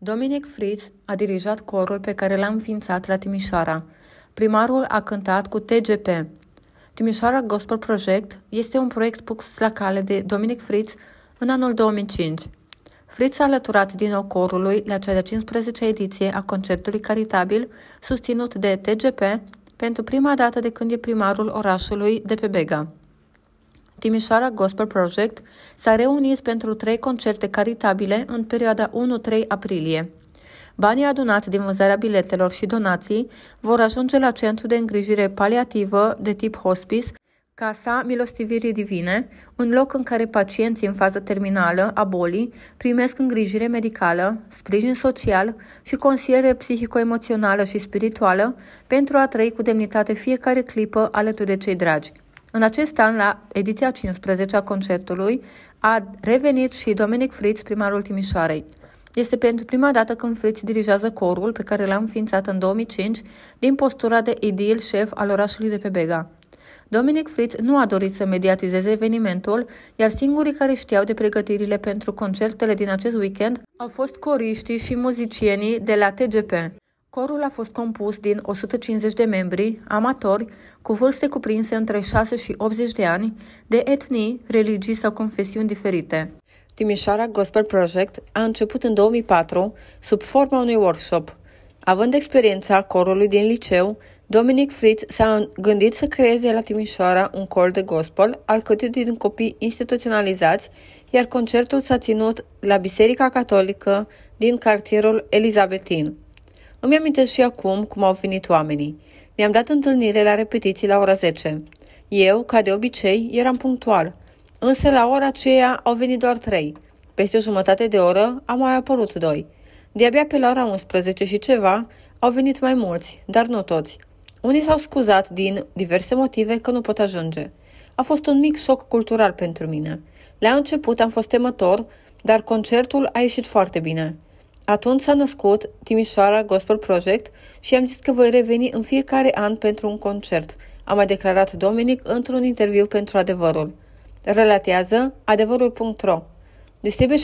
Dominic Fritz a dirijat corul pe care l-a înființat la Timișoara. Primarul a cântat cu TGP. Timișoara Gospel Project este un proiect pus la cale de Dominic Fritz în anul 2005. Fritz a alăturat din nou corului la cea de-a 15-a ediție a concertului caritabil susținut de TGP pentru prima dată de când e primarul orașului de pe Bega. Timișoara Gospel Project s-a reunit pentru 3 concerte caritabile în perioada 1-3 aprilie. Banii adunați din vânzarea biletelor și donații vor ajunge la Centru de Îngrijire Paliativă de tip hospice, Casa Milostivirii Divine, un loc în care pacienții în fază terminală a bolii primesc îngrijire medicală, sprijin social și consiliere psihico-emoțională și spirituală pentru a trăi cu demnitate fiecare clipă alături de cei dragi. În acest an, la ediția 15 a concertului, a revenit și Dominic Fritz, primarul Timișoarei. Este pentru prima dată când Fritz dirigează corul pe care l-a înființat în 2005 din postura de edil șef al orașului de pe Bega. Dominic Fritz nu a dorit să mediatizeze evenimentul, iar singurii care știau de pregătirile pentru concertele din acest weekend au fost coriștii și muzicienii de la TGP. Corul a fost compus din 150 de membri, amatori, cu vârste cuprinse între 6 și 80 de ani, de etnii, religii sau confesiuni diferite. Timișoara Gospel Project a început în 2004 sub forma unui workshop. Având experiența corului din liceu, Dominic Fritz s-a gândit să creeze la Timișoara un cor de gospel alcătuit din copii instituționalizați, iar concertul s-a ținut la Biserica Catolică din cartierul Elizabetin. Îmi amintesc și acum cum au venit oamenii. Ne-am dat întâlnire la repetiții la ora 10. Eu, ca de obicei, eram punctual. Însă la ora aceea au venit doar 3. Peste o jumătate de oră au mai apărut 2. De-abia pe la ora 11 și ceva au venit mai mulți, dar nu toți. Unii s-au scuzat din diverse motive că nu pot ajunge. A fost un mic șoc cultural pentru mine. La început am fost temător, dar concertul a ieșit foarte bine. Atunci s-a născut Timișoara Gospel Project și am zis că voi reveni în fiecare an pentru un concert, a mai declarat Dominic într-un interviu pentru Adevărul. Relatează adevărul.ro. Distribuie